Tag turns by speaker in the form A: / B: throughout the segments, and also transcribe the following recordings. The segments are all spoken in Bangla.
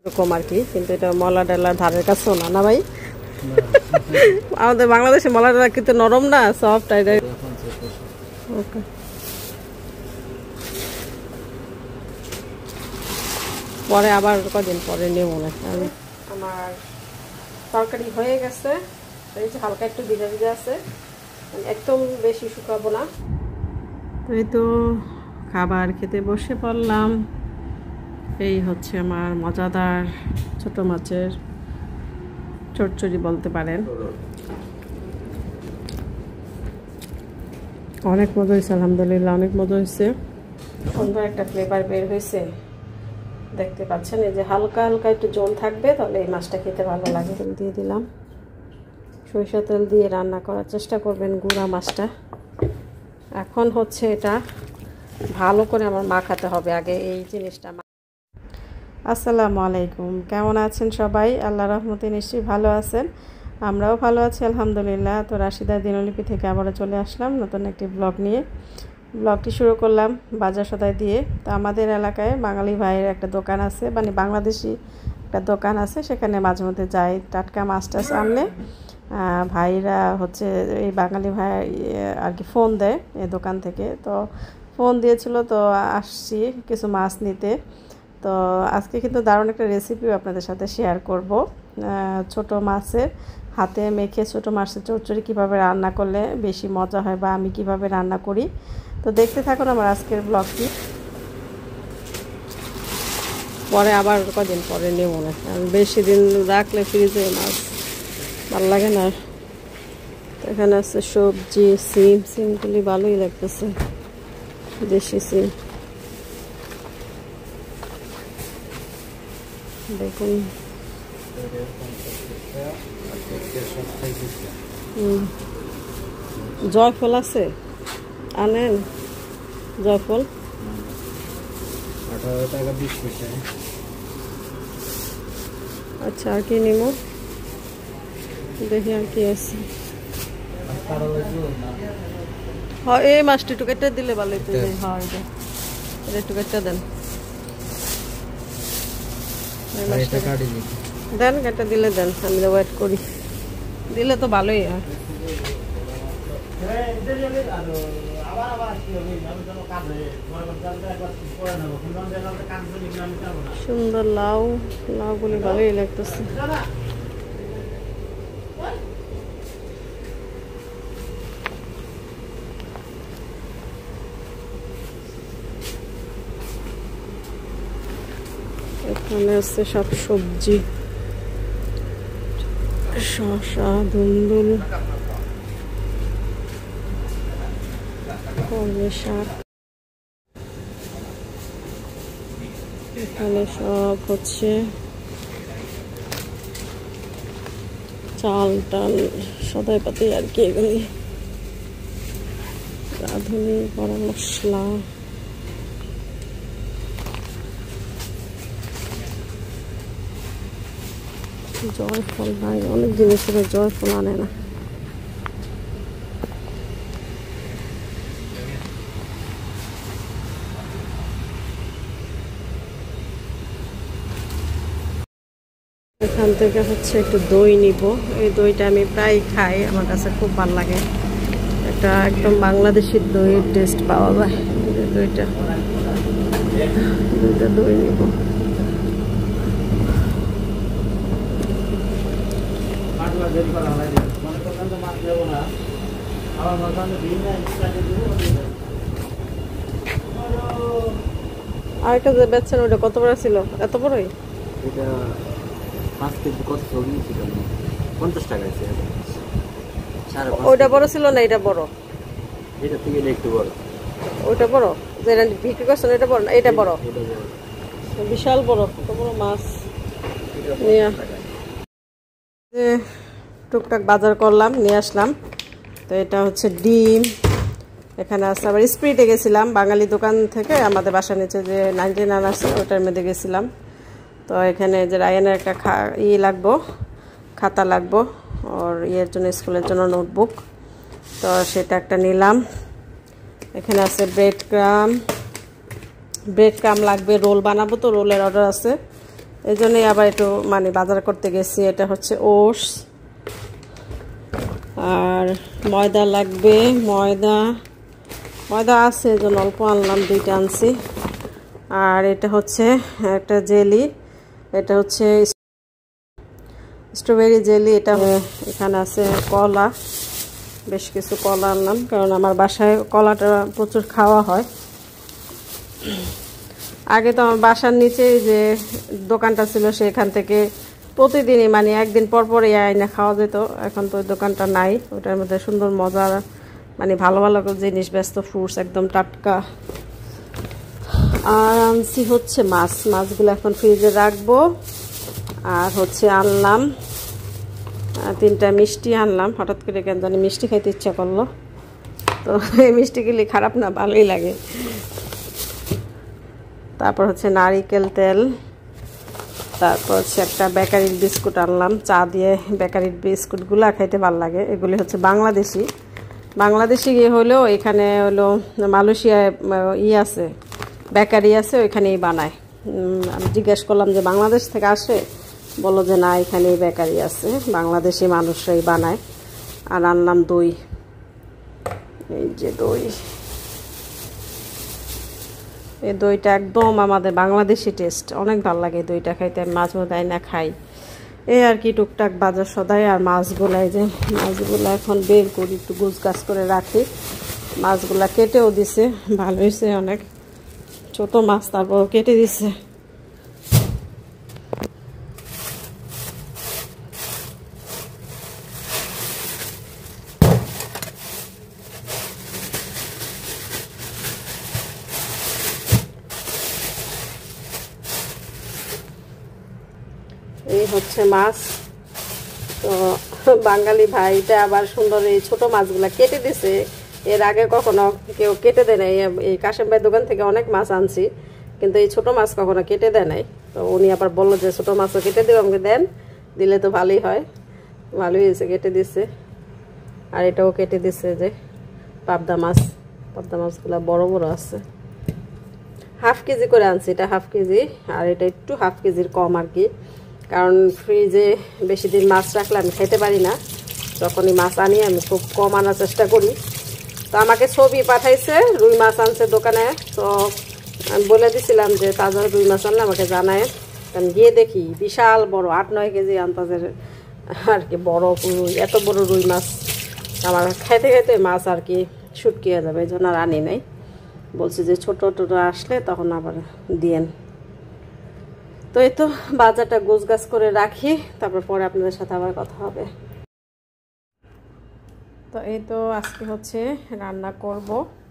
A: এরকম আর কি, কিন্তু এটা মলা ডালার ধারের কাছেও না, না ভাই? আমাদের বাংলাদেশে মলা ডালা কিন্তু নরম না, সফট। ওকে, পরে আবার কদিন পরে নিয়ে মনে হয়। আমার তরকারি হয়ে গেছে, এই যে হালকা একটু ভিজা ভিজা আছে, একদম বেশি শুকাবো না। এই তো খাবার খেতে বসে পড়লাম। এই হচ্ছে আমার মজাদার ছোট মাছের চচ্চড়ি বলতে পারেন। অনেক মজা হয়েছে, আলহামদুলিল্লাহ অনেক মজা হয়েছে। সুন্দর একটা ফ্লেভার বের হয়েছে, দেখতে পাচ্ছেন। এই যে হালকা হালকা একটু জল থাকবে, তাহলে এই মাছটা খেতে ভালো লাগে। তেল দিয়ে দিলাম, সরিষা তেল দিয়ে রান্না করার চেষ্টা করবেন গুঁড়া মাছটা। এখন হচ্ছে এটা ভালো করে আমার মাখাতে হবে আগে এই জিনিসটা। আসসালামু আলাইকুম, কেমন আছেন সবাই? আল্লাহ রহমতে নিশ্চয়ই ভালো আছেন, আমরাও ভালো আছি আলহামদুলিল্লাহ। তো রাশিদা দিনলিপি থেকে আবারও চলে আসলাম নতুন একটি ব্লগ নিয়ে। ব্লগটি শুরু করলাম বাজার সদাই দিয়ে। তো আমাদের এলাকায় বাঙালি ভাইয়ের একটা দোকান আছে, মানে বাংলাদেশি একটা দোকান আছে, সেখানে মাঝে মধ্যে যাই টাটকা মাছ টাছ আনলে। ভাইরা হচ্ছে এই বাঙালি ভাই আর কি ফোন দেয় এই দোকান থেকে, তো ফোন দিয়েছিল, তো আসছি কিছু মাছ নিতে। তো আজকে কিন্তু দারুণ একটা রেসিপিও আপনাদের সাথে শেয়ার করব। ছোট মাছের হাতে মেখে ছোট মাছের চচ্চড়ি কীভাবে রান্না করলে বেশি মজা হয়, বা আমি কিভাবে রান্না করি। তো দেখতে থাকুন আমার আজকের ব্লগটি। পরে আবার কদিন পরে নিয়ে মনে হয়, বেশি দিন রাখলে ফ্রিজে মাছ ভালো লাগে না। এখানে আছে সবজি, সিম, সিমগুলি ভালোই লাগতেছে, দেশি সিম। দেখুন জয়ফল আছে, আনেন জয়ফল।
B: 18 টাকা 20 পয়সা।
A: আচ্ছা, আর কি নিব দেখি, আর কি আছে। হ্যাঁ, এই মাছটি একটু কেটে দিলে ভালো হতো। হ্যাঁ, এটা একটু কেটে দেন, দেন কেটে দিলে দেন, আমি ওয়েট করি। দিলে তো ভালোই হয়। সুন্দর লাউ, লাউগুলি ভালোই লাগতেছে। এখানে আছে সব সবজি, শসা, ধুন্দুল, কলমি শাক। এখানে সব হচ্ছে চাল টাল সদাই পাতি আর কি, এগুলি রাঁধুনি, গরম মশলা। জয়ফল ভাই অনেক জিনিস জয়ফল আনে না। এখান থেকে হচ্ছে একটু দই নিব। এই দইটা আমি প্রায় খাই, আমার কাছে খুব ভালো লাগে। একটা একদম বাংলাদেশি দইয়ের টেস্ট পাওয়া যায়। দুইটা দই নিব। আরেকটা যে বেচছেন ওটা কত বড় ছিল? এত বড়ই?
B: এটা 5 কেজি কত ছিল? 50 টাকা আছে।
A: ওইটা বড় ছিল না এটা বড়?
B: এটা থেকে একটু বড়। ওইটা
A: বড় যেটা বিক্রি করছেন এটা বড় না? এটা বড়, বিশাল বড়। কত বড় মাছ নিয়ে টুকটাক বাজার করলাম, নিয়ে আসলাম। তো এটা হচ্ছে ডিম, এখানে আছে আবার স্প্রিটে গেছিলাম বাঙালি দোকান থেকে, আমাদের বাসার নিচে যে 99 আছে ওটার মধ্যে গেছিলাম। তো এখানে যে রায়ানের একটা লাগবো, খাতা লাগবো ওর ইয়ের জন্য, স্কুলের জন্য নোটবুক, তো সেটা একটা নিলাম। এখানে আছে ব্রেড ক্রাম লাগবে, রোল বানাবো তো রোলের অর্ডার আছে। এই জন্যই আবার একটু মানে বাজার করতে গেছি। এটা হচ্ছে ওটস, আর ময়দা লাগবে। ময়দা আছে, এই জন্য অল্প আনলাম, 2টা আনছি। আর এটা হচ্ছে একটা জেলি, এটা হচ্ছে স্ট্রবেরি জেলি। এটা এখানে আছে কলা, বেশ কিছু কলা আনলাম, কারণ আমার বাসায় কলাটা প্রচুর খাওয়া হয়। আগে তো আমার বাসার নিচে যে দোকানটা ছিল সেখান থেকে প্রতিদিনই মানে একদিন পর পর আইনা খাওয়া যেত। এখন তো ওই দোকানটা নাই, ওটার মধ্যে সুন্দর মজার মানে ভালো ভালো জিনিস ব্যস্ত, ফ্রুটস একদম টাটকা। আর আনছি হচ্ছে মাছগুলো এখন ফ্রিজে রাখবো। আর হচ্ছে আনলাম 3টা মিষ্টি আনলাম, হঠাৎ করে কেন জানি মিষ্টি খাইতে ইচ্ছা করলো। তো এই মিষ্টিগুলি খারাপ না, ভালোই লাগে। তারপর হচ্ছে নারিকেল তেল, তারপর হচ্ছে একটা বেকারির বিস্কুট আনলাম। চা দিয়ে বেকারির বিস্কুটগুলো খাইতে ভালো লাগে। এগুলি হচ্ছে বাংলাদেশি হলেও এখানে হলো মালয়েশিয়ায় আছে, বেকারি আছে, ওইখানেই বানায়। আমি জিজ্ঞেস করলাম যে বাংলাদেশ থেকে আসে, বললো যে না, এখানেই বেকারি আছে, বাংলাদেশি মানুষরাই বানায়। আর আনলাম দই, এই যে দই, এই দইটা একদম আমাদের বাংলাদেশি টেস্ট, অনেক ভালো লাগে দইটা খাইতে। আমি মাছ বোধাই না খাই, এই আর কি টুকটাক বাজার সদাই। আর মাছগুলো, এই যে মাছগুলো এখন বের করি, একটু গুছগাছ করে রাখি। মাছগুলা কেটেও দিছে, ভালো হয়েছে, অনেক ছোট মাছ, তারপর কেটে দিছে। এই হচ্ছে মাছ। তো বাঙালি ভাইটা আবার সুন্দর এই ছোট মাছগুলা কেটে দিছে। এর আগে কখনো কেউ কেটে দেয় নাই। এই কাশেম ভাই দোকান থেকে অনেক মাছ আনছি, কিন্তু এই ছোট মাছ কখনো কেটে দেয় নাই। তো উনি আবার বললো যে ছোট মাছও কেটে দেবে, আমাকে দেন, দিলে তো ভালোই হয়। ভালোই হয়েছে, কেটে দিচ্ছে। আর এটাও কেটে দিচ্ছে, যে পাবদা মাছগুলো বড় বড় আছে। হাফ কেজি করে আনছি, এটা হাফ কেজি, আর এটা একটু হাফ কেজির কম আর কি। কারণ ফ্রিজে বেশি দিন মাছ রাখলে আমি খেতে পারি না, যখনই মাছ আনি আমি খুব কম আনার চেষ্টা করি। তো আমাকে ছবি পাঠাইছে, রুই মাছ আনছে দোকানে। তো আমি বলে দিছিলাম যে তাজা রুই মাছ আনলে আমাকে জানায়। আমি গিয়ে দেখি বিশাল বড় 8-9 কেজি আন্দাজের আর কি বড় রুই। এত বড় রুই মাছ আমার খাইতে খাইতে মাছ আর কি শুটকিয়ে যাবে, এই জন্য আর আনি নাই। বলছি যে ছোট আসলে তখন আবার দিয়েন। তো এই তো বাজারটা গোছগাছ করে রাখি, তারপর পরে আপনাদের সাথে আবার কথা হবে। তো এই তো আজকে হচ্ছে রান্না করব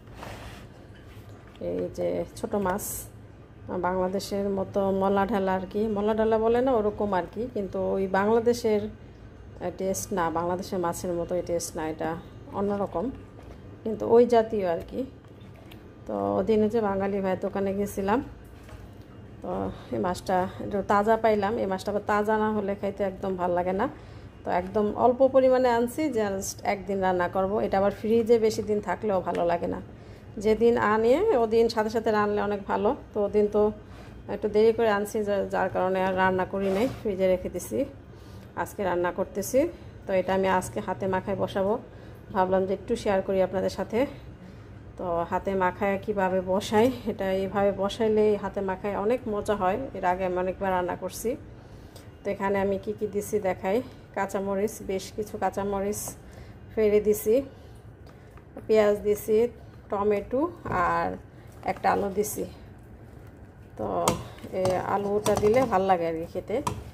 A: এই যে ছোট মাছ, বাংলাদেশের মতো মলা ঢালা আর কি, মলা ঢালা বলে না ওরকম আর কি, কিন্তু ওই বাংলাদেশের টেস্ট না, বাংলাদেশের মাছের মতো এই টেস্ট না, এটা অন্যরকম, কিন্তু ওই জাতীয় আর কি। তো ওদিনে যে বাঙালি ভাইয়ের দোকানে গেছিলাম, তো এই মাছটা একটু তাজা পাইলাম। এই মাছটা তাজা না হলে খাইতে একদম ভালো লাগে না। তো একদম অল্প পরিমাণে আনছি, জাস্ট একদিন রান্না করব। এটা আবার ফ্রিজে বেশি দিন থাকলেও ভালো লাগে না, যেদিন আনে ওদিন সাথে সাথে রান্নালে অনেক ভালো। তো ওদিন তো একটু দেরি করে আনছি, যার কারণে আর রান্না করি নাই, ফ্রিজে রেখে দিছি। আজকে রান্না করতেছি। তো এটা আমি আজকে হাতে মাখায় বসাবো, ভাবলাম যে একটু শেয়ার করি আপনাদের সাথে। তো হাতে মাখায় কিভাবে বসাই, এটা এইভাবে বসাইলে হাতে মাখায় অনেক মজা হয়। এর আগে আমি অনেকবার রান্না করছি। তো এখানে আমি কি কি দিছি দেখাই। কাঁচামরিচ, বেশ কিছু কাঁচামরিচ ফেলে দিছি, পেঁয়াজ দিছি, টমেটো আর একটা আলু দিছি। তো এই আলুটা দিলে ভাল লাগে আর কি খেতে।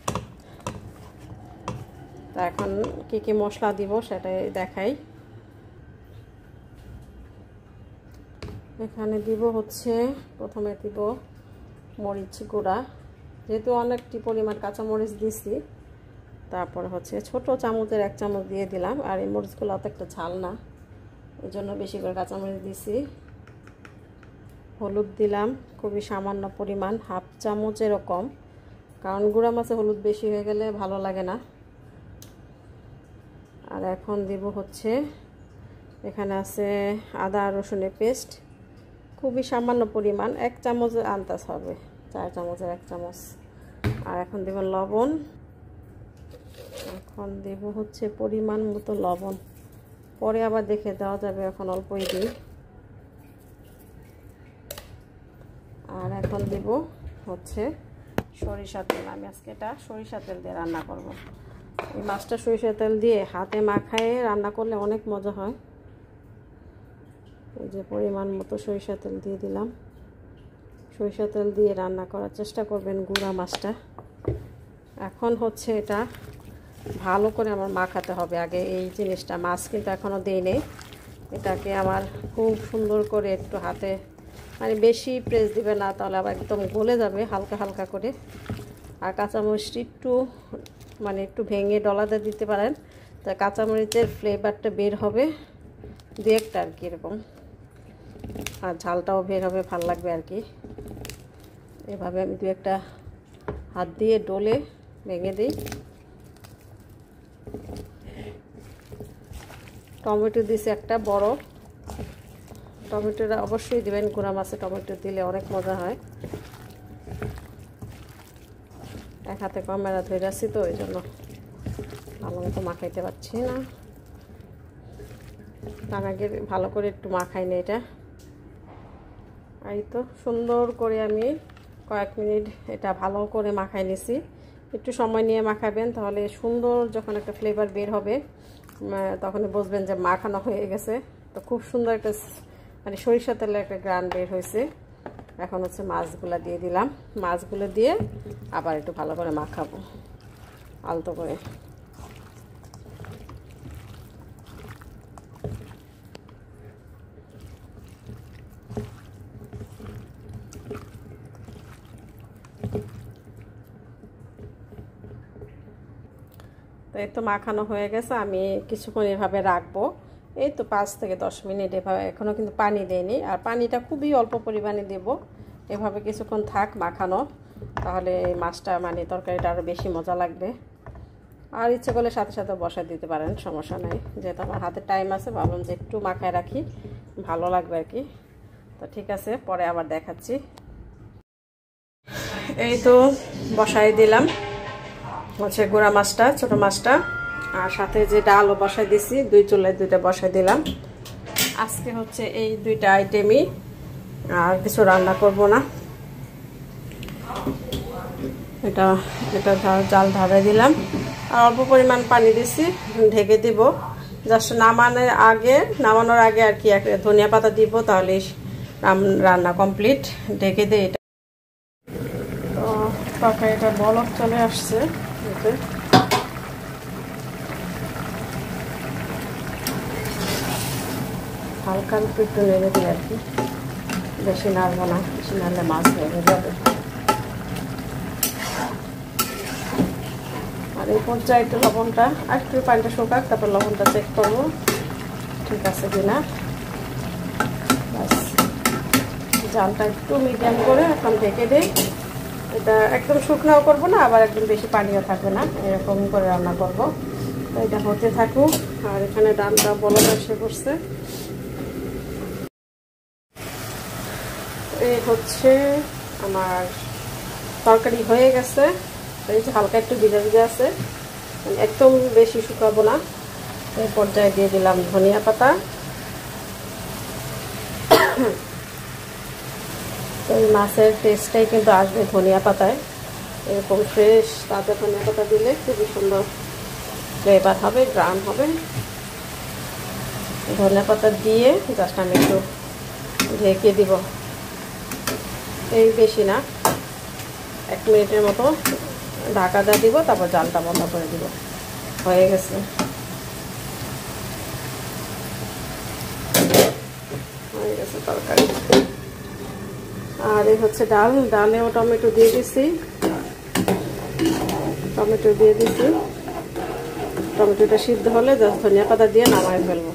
A: তো এখন কি কি মশলা দিব সেটাই দেখাই। এখানে দিব হচ্ছে, প্রথমে দিব মরিচ গুঁড়া, যেহেতু অনেকটি পরিমাণ কাঁচামরিচ দিছি। তারপর হচ্ছে ছোট চামচের 1 চামচ দিয়ে দিলাম। আর এই মরিচগুলো অত একটা ঝাল না, এই জন্য বেশি করে কাঁচামরিচ দিছি। হলুদ দিলাম খুবই সামান্য পরিমাণ, হাফ চামচ এরকম, কারণ গুঁড়া মাছে হলুদ বেশি হয়ে গেলে ভালো লাগে না। আর এখন দিব হচ্ছে, এখানে আছে আদা রসুনের পেস্ট, খুবই সামান্য পরিমাণ, 1 চামচ আন্দাজ হবে, 4 চামচের 1 চামচ, আর এখন দেব লবণ, এখন দেব হচ্ছে পরিমাণ মতো লবণ, পরে আবার দেখে দেওয়া যাবে, এখন অল্পই দিই। আর এখন দেব হচ্ছে সরিষা তেল, আমি আজকে এটা সরিষা তেল দিয়ে রান্না করব। এই মাছটা সরিষা তেল দিয়ে হাতে মাখায়ে রান্না করলে অনেক মজা হয়। এই যে পরিমাণ মতো সরিষা তেল দিয়ে দিলাম। সরিষা তেল দিয়ে রান্না করার চেষ্টা করবেন গুঁড়া মাছটা। এখন হচ্ছে এটা ভালো করে আমার মাখাতে হবে আগে এই জিনিসটা। মাছ কিন্তু এখনও দিইনি, এটাকে আমার খুব সুন্দর করে একটু হাতে, মানে বেশি প্রেস দিবে না, তাহলে আবার একদম গলে যাবে, হালকা হালকা করে। আর কাঁচামরিচটি একটু মানে একটু ভেঙে ডলাতে দিতে পারেন, তা কাঁচামরিচের ফ্লেভারটা বের হবে দু একটা আর কি এরকম, আর ঝালটাও বের হবে, ভাল লাগবে আর কি। এভাবে আমি দু একটা হাত দিয়ে ডলে ভেঙে দিই। টমেটো দিয়েছি একটা বড়, টমেটোটা অবশ্যই দেবেন, গুঁড়া মাছে টমেটো দিলে অনেক মজা হয়। এক হাতে ক্যামেরা ধরে আছি তো ওই জন্য ভালো মতো মাখাইতে পারছি না, তার আগে ভালো করে একটু মাখাই না এটা। এই তো সুন্দর করে আমি কয়েক মিনিট এটা ভালো করে মাখাই নিছি। একটু সময় নিয়ে মাখাবেন, তাহলে সুন্দর যখন একটা ফ্লেভার বের হবে তখনই বুঝবেন যে মাখানো হয়ে গেছে। তো খুব সুন্দর একটা মানে সরিষা তেলের একটা গ্রান বের হয়েছে। এখন হচ্ছে মাছগুলো দিয়ে দিলাম, মাছগুলো দিয়ে আবার একটু ভালো করে মাখাবো আলতো করে। তো এই তো মাখানো হয়ে গেছে, আমি কিছুক্ষণ এভাবে রাখবো, এই তো 5 থেকে 10 মিনিট এভাবে। এখনও কিন্তু পানি দেয়নি, আর পানিটা খুবই অল্প পরিমাণে দেব। এভাবে কিছুক্ষণ থাক মাখানো, তাহলে এই মাছটা মানে তরকারিটা আরও বেশি মজা লাগবে। আর ইচ্ছে করলে সাথে সাথে বসায় দিতে পারেন, সমস্যা নাই। যেহেতু আমার হাতে টাইম আছে, ভাবলাম যে একটু মাখায় রাখি, ভালো লাগবে আর কি। তো ঠিক আছে, পরে আবার দেখাচ্ছি। এই তো বসাই দিলাম হচ্ছে গুঁড়া মাছটা, ছোটো মাছটা, আর সাথে যে ডালও বসাই দিছি, 2 চুলায় 2টা বসাই দিলাম। আজকে হচ্ছে এই 2টা আইটেমই, আর কিছু রান্না করব না। এটা জাল ঢালাই দিলাম, আর অল্প পরিমাণ পানি দিছি, ঢেকে দিব। জাস্ট নামানোর আগে আর কি একটা ধনিয়া পাতা দিব, তাহলে রান্না কমপ্লিট। ঢেকে দিই। এটা তো তরকারিটা বলক চলে আসছে, হালকা একটু নেড়ে দিই আর কি, বেশি নাড়বো না, বেশি নাড়লে মাছ নেড়ে যাবে। আর এই পর্যায়ে একটু লবণটা, আর একটু পানিটা শুকাক, তারপর লবণটা চেক করবো ঠিক আছে কিনা। ব্যাস, জালটা একটু মিডিয়াম করে এখন ঢেকে দিই। এটা একদম শুকনাও করবো না, আবার একদম বেশি পানিও থাকবে না, এরকম করে রান্না করব। তো এটা হতে থাকুক। আর এখানে ডালটা বলক এসে পড়ছে। এই হচ্ছে আমার তরকারি হয়ে গেছে। এই যে হালকা একটু ভিজা ভিজা আছে, একদম বেশি শুকাবো না। এই পর্যায়ে দিয়ে দিলাম ধনিয়া পাতা। এই মাছের টেস্টটাই কিন্তু আসবে ধনিয়া পাতায়, এরকম ফ্রেশ তাজা ধনিয়া পাতা দিলে খুবই সুন্দর ফ্লেভার হবে, গ্রান হবে। ধনিয়া পাতা দিয়ে জাস্ট আমি একটু ঢেকে দিব, এই বেশি না, 1 মিনিটের মতো ঢাকা দিয়ে দিব, তারপর জালটা বন্ধ করে দিব। হয়ে গেছে, তরকারি। আর এই হচ্ছে ডালেও টমেটো দিয়ে দিছি, টমেটোটা সিদ্ধ হলে জাস্ট ধনিয়া পাতা দিয়ে নামাই ফেলবো।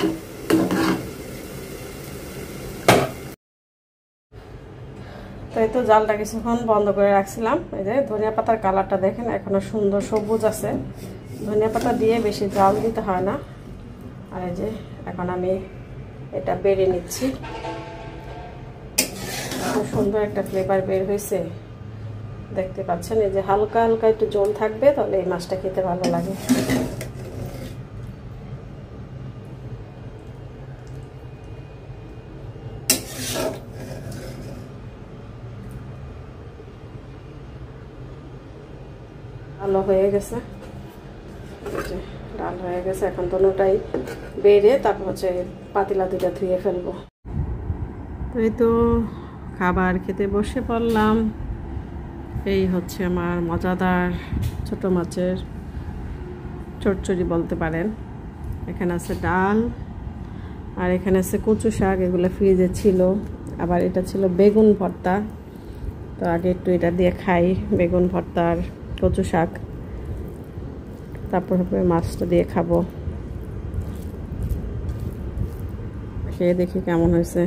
A: তাই তো জালটা কিছুক্ষণ বন্ধ করে রাখছিলাম। এই যে ধনিয়া পাতার কালারটা দেখেন, এখনো সুন্দর সবুজ আছে। ধনিয়া পাতা দিয়ে বেশি জাল দিতে হয় না। আর এই যে এখন আমি এটা বেড়ে নিচ্ছি, খুব সুন্দর একটা ফ্লেভার বের হয়েছে। দেখতে পাচ্ছেন এই যে হালকা হালকা একটু জল থাকবে, তাহলে এই মাছটা খেতে ভালো লাগে। ভালো হয়ে গেছে, ডাল হয়ে গেছে। এখন দোনোটাই বেড়ে তারপর হচ্ছে পাতিলা দুটা ধুয়ে ফেলবো। তো এই তো খাবার খেতে বসে পড়লাম। এই হচ্ছে আমার মজাদার ছোট মাছের চচ্চড়ি বলতে পারেন। এখানে আছে ডাল, আর এখানে আছে কচু শাক, এগুলো ফ্রিজে ছিল। আবার এটা ছিল বেগুন ভর্তা। তো আগে একটু এটা দিয়ে খাই, বেগুন ভর্তা আর কচু শাক, তারপর মাছটা দিয়ে খাবো। খেয়ে দেখি কেমন হয়েছে।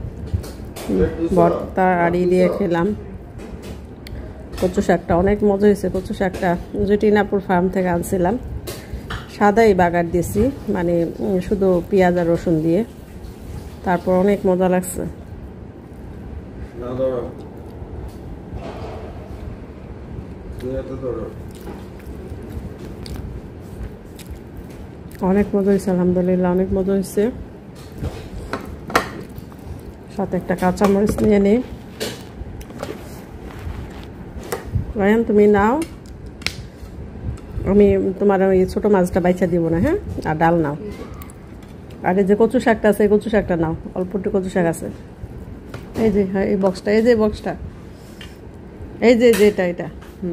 A: ভর্তা আড়ি দিয়ে খেলাম। কচু শাকটা অনেক মজা হয়েছে। কচু শাকটা জটিনাপুর ফার্ম থেকে আনছিলাম, সাদাই বাগার দিয়েছি, মানে শুধু পেঁয়াজ আর রসুন দিয়ে। তারপর অনেক মজা লাগছে। অনেক মজা হয়েছে, আলহামদুলিল্লাহ অনেক মজা হয়েছে। সাথে একটা কাঁচামরিচ নিয়ে নিই। রায়ান তুমি নাও, আমি তোমার ওই ছোটো মাছটা বাইচা দিব না, হ্যাঁ? আর ডাল নাও। আর এই যে কচু শাকটা আছে, এই কচু শাকটা নাও, অল্প একটু কচু শাক আছে। এই যে হ্যাঁ, এই বক্সটা, এই যে বক্সটা, এই যে এটা এটা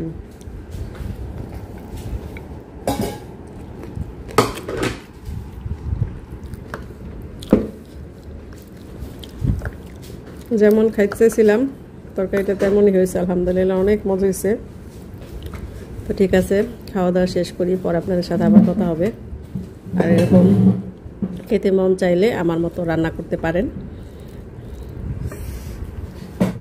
A: যেমন খাইতেছিলাম তরকারিটা তেমনই হয়েছে, আলহামদুলিল্লাহ অনেক মজা হয়েছে। তো ঠিক আছে, খাওয়া দাওয়া শেষ করি, পর আপনাদের সাথে আবার কথা হবে। আর এরকম খেতে মন চাইলে আমার মতো রান্না করতে পারেন।